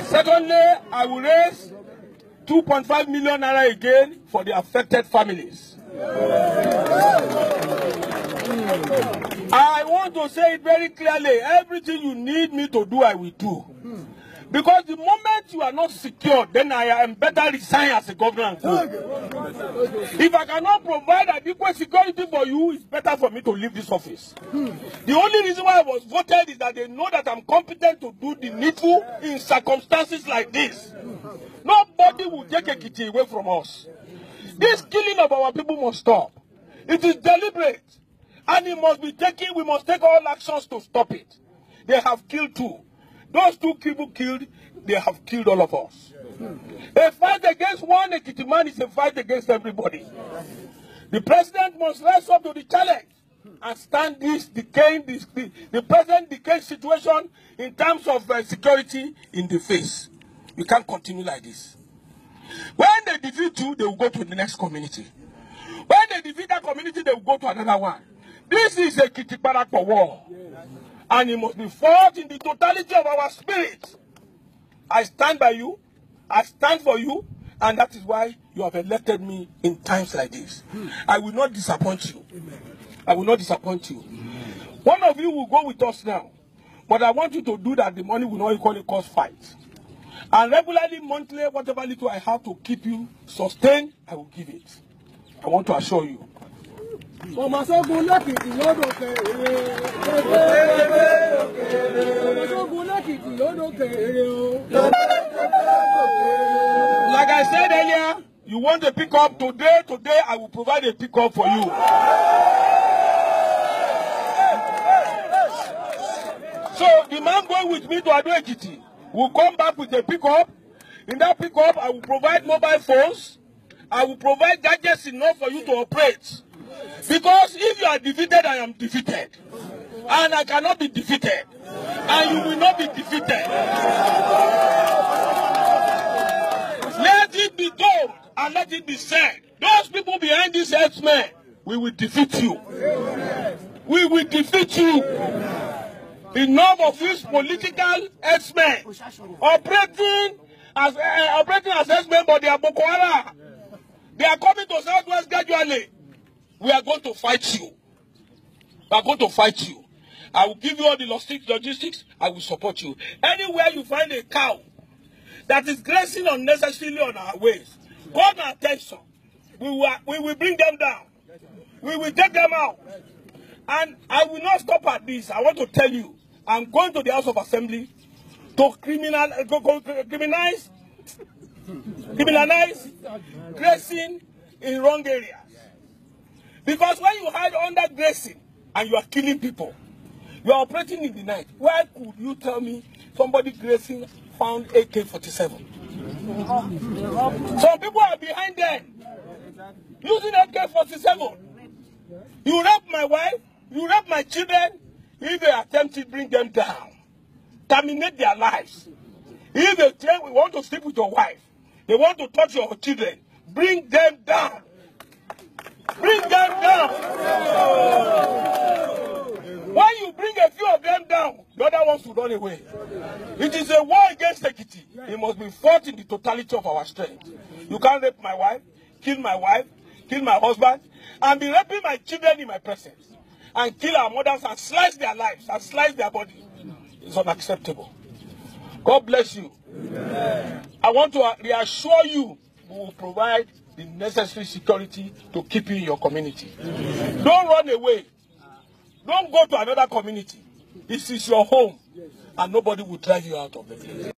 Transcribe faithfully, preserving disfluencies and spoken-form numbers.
Secondly, I will raise two point five million naira again for the affected families. I want to say it very clearly. Everything you need me to do, I will do. Because the moment you are not secure, then I am better resign as a governor. If I cannot provide adequate security for you, it's better for me to leave this office. The only reason why I was voted is that they know that I'm competent to do the needful in circumstances like this. Nobody will take Ekiti away from us. This killing of our people must stop. It is deliberate. And it must be taken, we must take all actions to stop it. They have killed two. Those two people killed, they have killed all of us. A fight against one Ekiti man is a fight against everybody. The president must rise up to the challenge and stand this decaying, this, the, the present decaying situation in terms of uh, security in the face. We can't continue like this. When they defeat you, they will go to the next community. When they defeat that community, they will go to another one. This is a Ekiti Parappa war. And it must be fought in the totality of our spirit. I stand by you. I stand for you. And that is why you have elected me in times like this. I will not disappoint you. I will not disappoint you. One of you will go with us now. But I want you to do that the money will not equally cause fight. And regularly, monthly, whatever little I have to keep you sustained, I will give it. I want to assure you. Like I said earlier, you want a pickup today, today I will provide a pickup for you. So the man going with me to Ado Ekiti will come back with a pickup. In that pickup, I will provide mobile phones. I will provide gadgets enough for you to operate. Because if you are defeated, I am defeated. And I cannot be defeated. And you will not be defeated. Let it be told and let it be said. Those people behind these herdsmen, we will defeat you. We will defeat you. Enough of these political herdsmen operating as uh, operating as herdsmen, but they are Boko Haram. They are coming to Southwest gradually. We are going to fight you. We are going to fight you. I will give you all the logistics. I will support you. Anywhere you find a cow that is grazing unnecessarily on our ways, call my attention. We will, we will bring them down. We will take them out. And I will not stop at this. I want to tell you, I'm going to the House of Assembly to criminal, criminalize, criminalize grazing in wrong areas. Because when you hide under grazing and you are killing people, you are operating in the night. Why could you tell me somebody grazing found A K forty-seven? Some people are behind them using A K forty-seven. You rape my wife, you rape my children. If they attempt to bring them down, terminate their lives. If they say we want to sleep with your wife, they want to touch your children, bring them down. Bring them down. When you bring a few of them down, the other ones will run away. It is a war against Ekiti. It must be fought in the totality of our strength. You can't rape my wife, kill my wife, kill my husband, and be raping my children in my presence, and kill our mothers and slice their lives and slice their body. It's unacceptable. God bless you. Amen. I want to reassure you, we will provide the necessary security to keep you in your community. Amen. Don't run away. Don't go to another community. This is your home, and nobody will drive you out of the place.